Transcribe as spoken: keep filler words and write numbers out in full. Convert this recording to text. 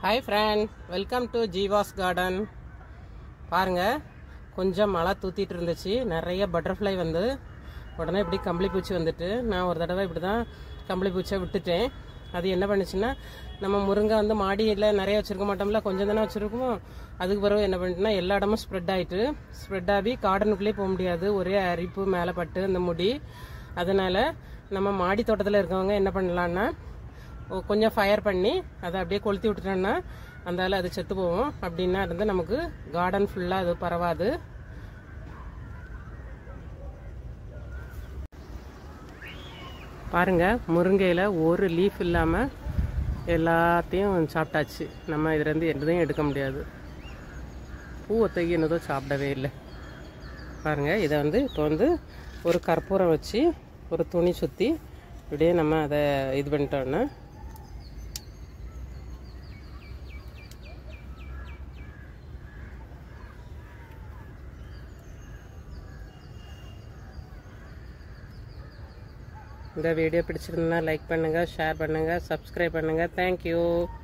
Hi friend, welcome to Jiva's garden. பாருங்க கொஞ்சம் மழை தூத்திட்டு இருந்துச்சு. நிறைய பட்டர்ஃப்ளை வந்து உடனே இப்படி கம்பளி பூச்சி வந்துட்டு நான் ஒரு தடவை இப்படி தான் கம்பளி பூச்சியை விட்டுட்டேன். அது என்ன பண்ணுச்சுன்னா நம்ம முருங்கை வந்து மாடியில் நிறைய வச்சுருக்க மாட்டோம்ல, கொஞ்சம் தானே வச்சுருக்கோம். அதுக்கு பிறகு என்ன பண்ணிட்டுனா எல்லா இடமும் ஸ்ப்ரெட் ஆகிட்டு ஸ்ப்ரெட் ஆகி கார்டனுக்குள்ளேயே போக முடியாது, ஒரே அரிப்பு மேலே பட்டு அந்த முடி. அதனால் நம்ம மாடி தோட்டத்தில் இருக்கவங்க என்ன பண்ணலான்னா கொஞ்சம் ஃபயர் பண்ணி அதை அப்படியே கொளுத்தி விட்டுட்டோன்னா அந்தால அது செத்து போவோம். அப்படின்னா இருந்து நமக்கு கார்டன் ஃபுல்லாக அது பரவாது. பாருங்க, முருங்கையில் ஒரு லீஃப் இல்லாமல் எல்லாத்தையும் சாப்பிட்டாச்சு. நம்ம இதுலேருந்து எதுவும் எடுக்க முடியாது. பூவத்தைக்கு என்னதோ சாப்பிடவே இல்லை. பாருங்கள், இதை வந்து இப்போ வந்து ஒரு கற்பூரம் வச்சு ஒரு துணி சுற்றி இப்படியே நம்ம அதை இது பண்ணிட்டோன்னா இந்த வீடியோ பிடிச்சிருந்தா லைக் பண்ணுங்கள், ஷேர் பண்ணுங்கள், சப்ஸ்கிரைப் பண்ணுங்கள். தேங்க்யூ.